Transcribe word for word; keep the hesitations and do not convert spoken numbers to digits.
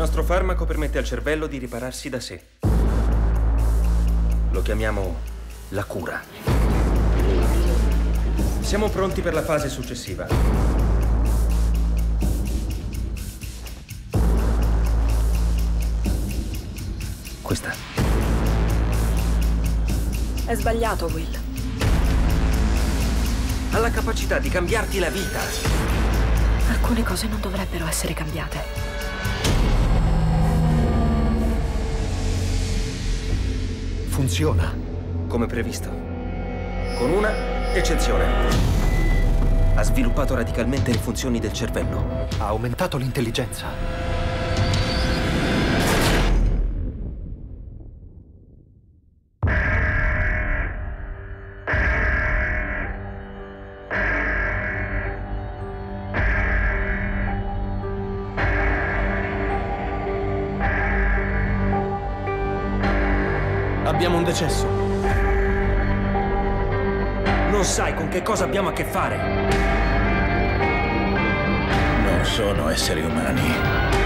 nostro farmaco permette al cervello di ripararsi da sé. Lo chiamiamo la cura. Siamo pronti per la fase successiva. Questa. È sbagliato, Will. Ha la capacità di cambiarti la vita. Alcune cose non dovrebbero essere cambiate. Funziona. Come previsto. Con una eccezione. Ha sviluppato radicalmente le funzioni del cervello. Ha aumentato l'intelligenza. Abbiamo un decesso. Non sai con che cosa abbiamo a che fare. Non sono esseri umani.